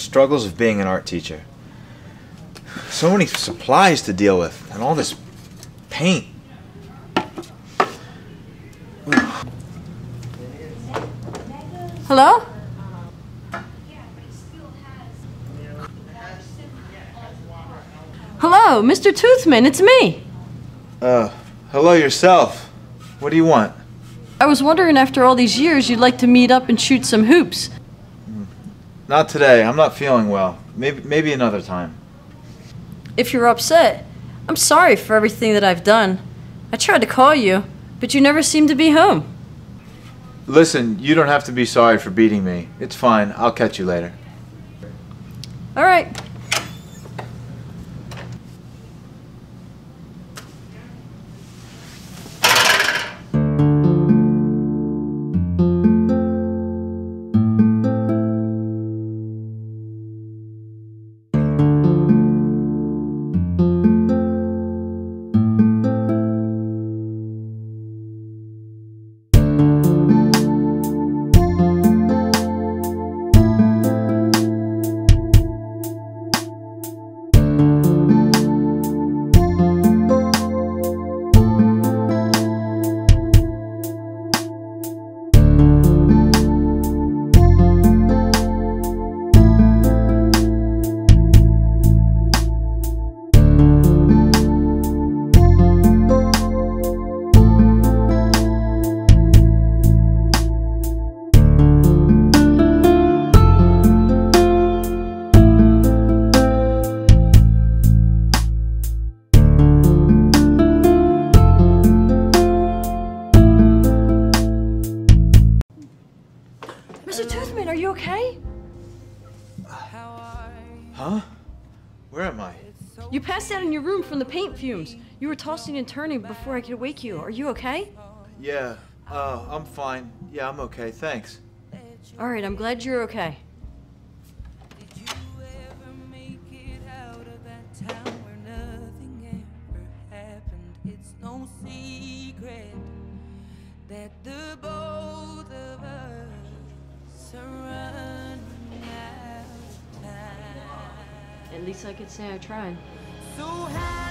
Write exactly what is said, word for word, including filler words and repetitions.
struggles of being an art teacher. So many supplies to deal with, and all this paint. Hello? Hello, Mister Toothman, it's me. Uh, hello yourself. What do you want? I was wondering after all these years you'd like to meet up and shoot some hoops. Not today. I'm not feeling well. Maybe, maybe another time. If you're upset, I'm sorry for everything that I've done. I tried to call you, but you never seemed to be home. Listen, you don't have to be sorry for beating me. It's fine. I'll catch you later. All right. Mister Toothman, are you okay? Huh? Where am I? You passed out in your room from the paint fumes. You were tossing and turning before I could wake you. Are you okay? Yeah, uh, I'm fine. Yeah, I'm okay, thanks. All right, I'm glad you're okay. Did you ever make it out of that town where nothing ever happened? It's no secret that the both of us are running out of time. At least I could say I tried. So how